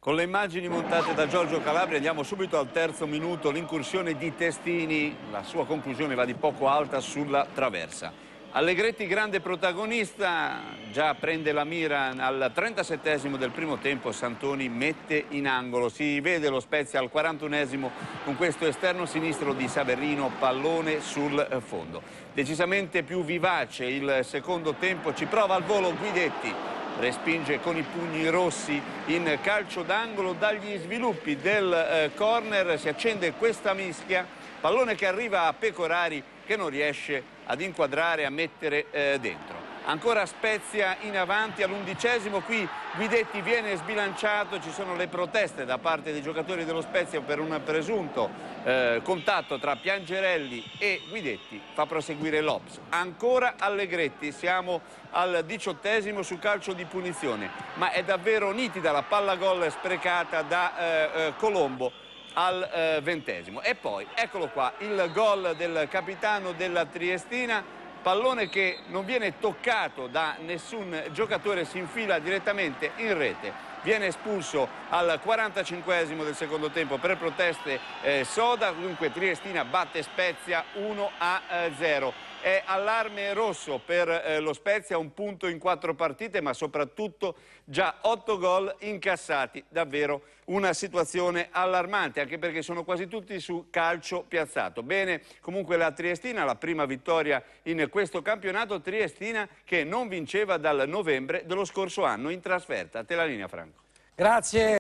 Con le immagini montate da Giorgio Calabria andiamo subito al terzo minuto, l'incursione di Testini, la sua conclusione va di poco alta sulla traversa. Allegretti grande protagonista, già prende la mira al 37esimo del primo tempo, Santoni mette in angolo, si vede lo Spezia al 41esimo con questo esterno sinistro di Saverino, pallone sul fondo. Decisamente più vivace il secondo tempo, ci prova al volo Guidetti. Respinge con i pugni rossi in calcio d'angolo, dagli sviluppi del corner si accende questa mischia, pallone che arriva a Pecorari che non riesce ad inquadrare, a mettere dentro. Ancora Spezia in avanti all'11esimo, qui Guidetti viene sbilanciato, ci sono le proteste da parte dei giocatori dello Spezia per un presunto contatto tra Piangerelli e Guidetti, fa proseguire l'Ops. Ancora Allegretti, siamo al 18esimo su calcio di punizione, ma è davvero nitida la palla gol sprecata da Colombo al 20esimo. E poi, eccolo qua, il gol del capitano della Triestina, pallone che non viene toccato da nessun giocatore, si infila direttamente in rete. Viene espulso al 45esimo del secondo tempo per proteste Soda, dunque Triestina batte Spezia 1-0. È allarme rosso per lo Spezia, un punto in 4 partite, ma soprattutto già 8 gol incassati. Davvero una situazione allarmante, anche perché sono quasi tutti su calcio piazzato. Bene, comunque la Triestina, la prima vittoria in questo campionato, Triestina che non vinceva dal novembre dello scorso anno in trasferta. A te la linea, Franco. Grazie.